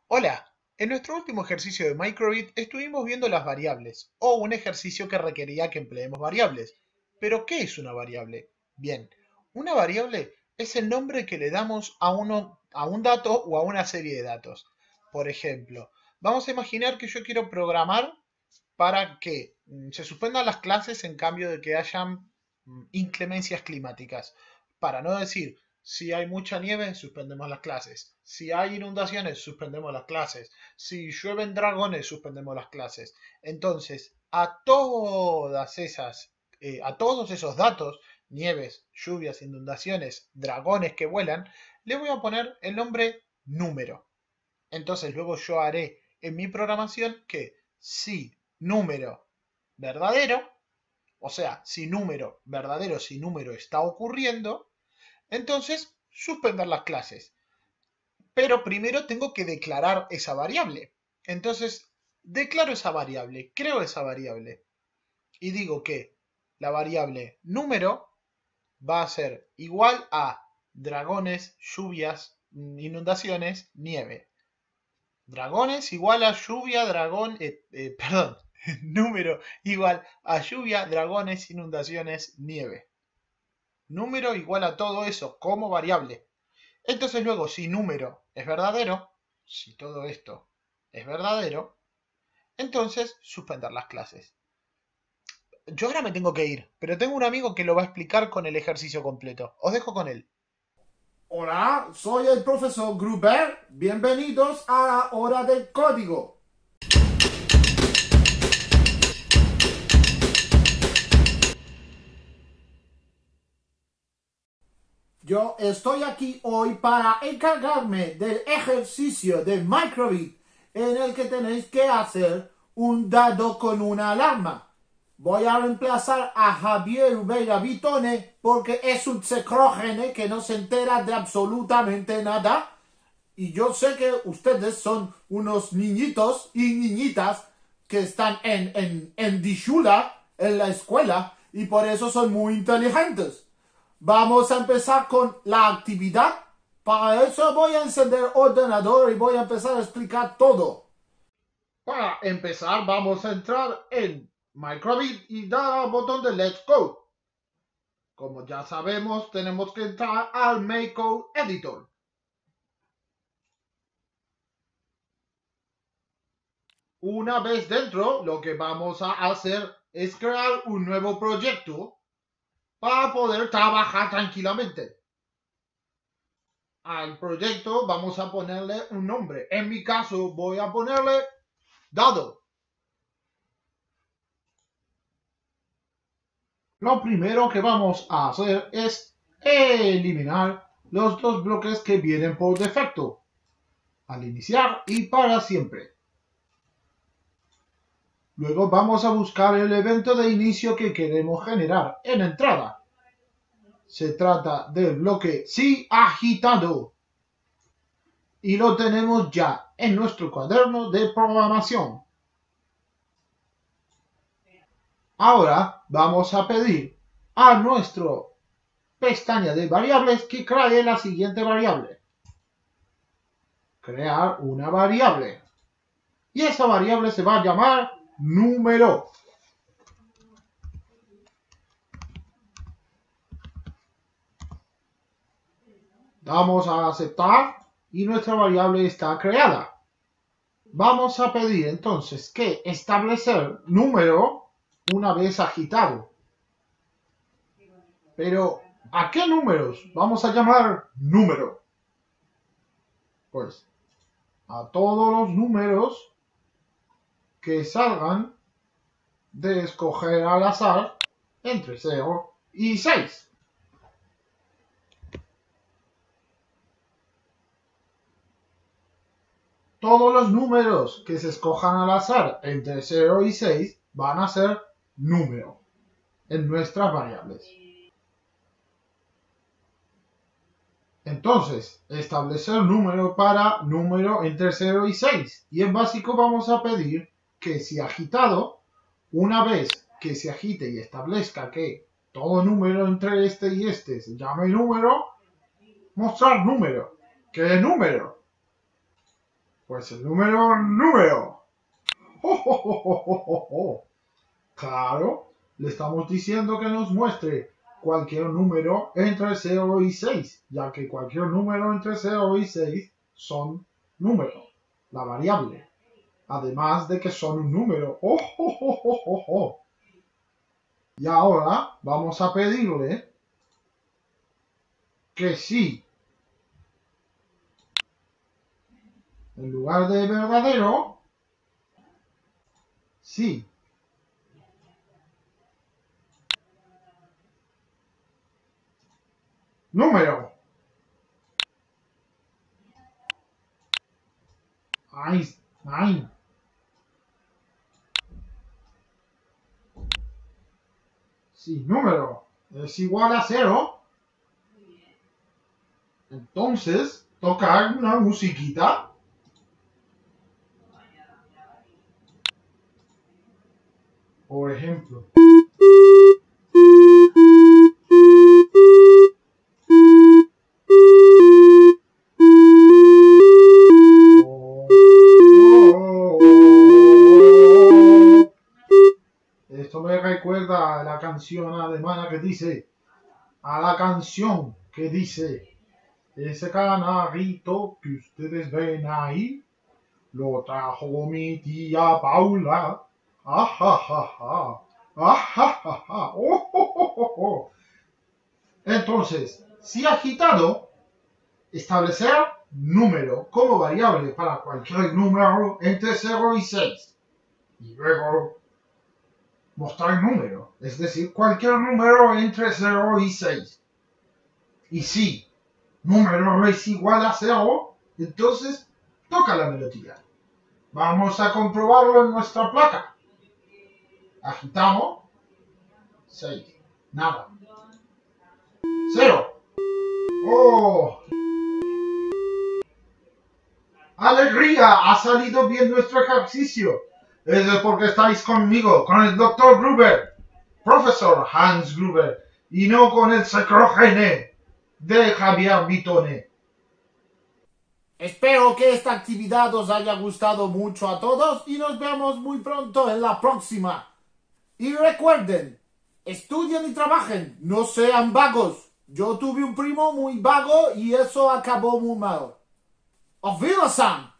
Hola, en nuestro último ejercicio de Microbit estuvimos viendo las variables, o un ejercicio que requería que empleemos variables. ¿Pero qué es una variable? Bien, una variable es el nombre que le damos a un dato o a una serie de datos. Por ejemplo, vamos a imaginar que yo quiero programar para que se suspendan las clases en cambio de que hayan inclemencias climáticas. Para no decir, si hay mucha nieve, suspendemos las clases. Si hay inundaciones, suspendemos las clases. Si llueven dragones, suspendemos las clases. Entonces, a todos esos datos, nieves, lluvias, inundaciones, dragones que vuelan, le voy a poner el nombre número. Entonces luego yo haré en mi programación que si número verdadero, o sea, si número verdadero, si número está ocurriendo, entonces suspender las clases. Pero primero tengo que declarar esa variable. Entonces, declaro esa variable, creo esa variable y digo que la variable número va a ser igual a dragones, lluvias, inundaciones, nieve. Dragones igual a lluvia, dragón, perdón, número igual a lluvia, dragones, inundaciones, nieve. Número igual a todo eso como variable. Entonces luego, si número es verdadero, si todo esto es verdadero, entonces suspender las clases. Yo ahora me tengo que ir, pero tengo un amigo que lo va a explicar con el ejercicio completo. Os dejo con él. Hola, soy el profesor Gruber. Bienvenidos a la hora del código. Yo estoy aquí hoy para encargarme del ejercicio de Microbit en el que tenéis que hacer un dado con una alarma. Voy a reemplazar a Javier Ubeira Vitone porque es un secrógene que no se entera de absolutamente nada. Y yo sé que ustedes son unos niñitos y niñitas que están en Dishula, en la escuela, y por eso son muy inteligentes. Vamos a empezar con la actividad. Para eso voy a encender el ordenador y voy a empezar a explicar todo. Para empezar, vamos a entrar en Microbit y dar al botón de Let's Go. Como ya sabemos, tenemos que entrar al MakeCode Editor. Una vez dentro, lo que vamos a hacer es crear un nuevo proyecto para poder trabajar tranquilamente. Al proyecto vamos a ponerle un nombre. En mi caso voy a ponerle dado. Lo primero que vamos a hacer es eliminar los dos bloques que vienen por defecto, al iniciar y para siempre. Luego vamos a buscar el evento de inicio que queremos generar en entrada. Se trata del bloque sí agitado y lo tenemos ya en nuestro cuaderno de programación. Ahora vamos a pedir a nuestro pestaña de variables que cree la siguiente variable. Crear una variable. Y esa variable se va a llamar número. Damos a aceptar y nuestra variable está creada. Vamos a pedir entonces que establecer número una vez agitado. Pero, ¿a qué números vamos a llamar número? Pues a todos los números que salgan de escoger al azar entre 0 y 6. Todos los números que se escojan al azar entre 0 y 6 van a ser número en nuestras variables. Entonces, establecer número para número entre 0 y 6. Y en básico vamos a pedir que si agitado, una vez que se agite y establezca que todo número entre este y este se llame número, mostrar número. ¿Qué es número? Pues el número. ¡Oh, oh, oh, oh, oh, oh, oh! Claro, le estamos diciendo que nos muestre cualquier número entre 0 y 6, ya que cualquier número entre 0 y 6 son números, la variable. Además de que son un número. ¡Oh, oh, oh, oh, oh, oh! Y ahora vamos a pedirle que sí, en lugar de verdadero, sí. Número. Ay, ay. Sí, número es igual a 0. Entonces, tocar una musiquita. Por ejemplo. Esto me recuerda a la canción alemana que dice, ese canarito que ustedes ven ahí, lo trajo mi tía Paula. Ajajaja, ajajaja, oh, oh, oh, oh, oh. Entonces, si agitado, establecer número como variable para cualquier número entre 0 y 6. Y luego mostrar número, es decir, cualquier número entre 0 y 6. Y si número es igual a 0, entonces toca la melodía. Vamos a comprobarlo en nuestra placa. Agitamos. 6. Nada. 0. ¡Oh! ¡Alegría! Ha salido bien nuestro ejercicio. Eso es porque estáis conmigo, con el Dr. Gruber, profesor Hans Gruber, y no con el secrógene de Javier Vitone. Espero que esta actividad os haya gustado mucho a todos y nos vemos muy pronto en la próxima. Y recuerden, estudien y trabajen, no sean vagos. Yo tuve un primo muy vago y eso acabó muy mal. Auf Wiedersehen!